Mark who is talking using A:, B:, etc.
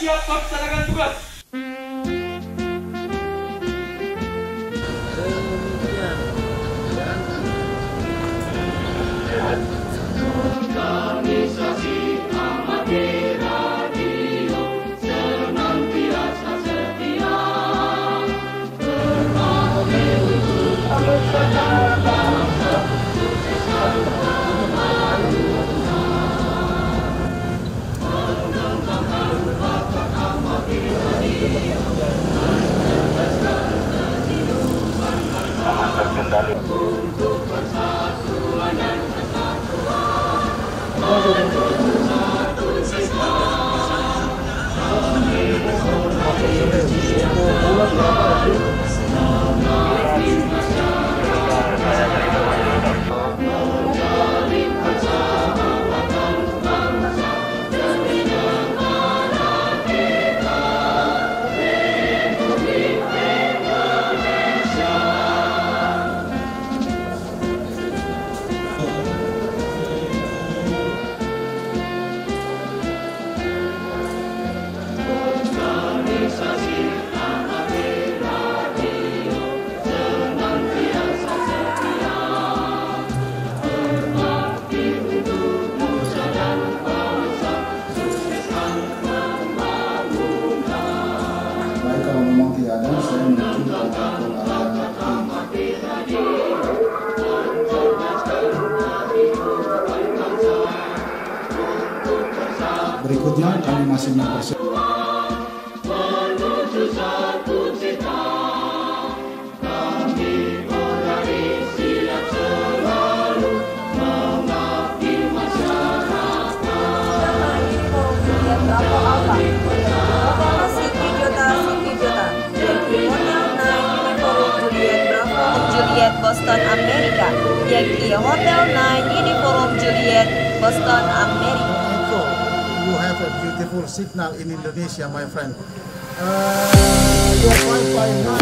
A: siap melaksanakan tugas.
B: Organisasi Amati Radio senantiasa setia berbakti untuk bersama bangsa sukseskan pembangunan mengembangkan bakat Amati Radio mencerdaskan kehidupan bangsa untuk persatuan dan kesatuan.
C: Berikutnya kami masih mempersiapkan
B: menuju satu cita, kami berlari siap selalu mengabdi masyarakat.
D: Boston, Amerika. Yankee Hotel 9 Uniform Juliet, Boston, Amerika.
C: You have a beautiful signal in Indonesia, my friend. Your Wi-Fi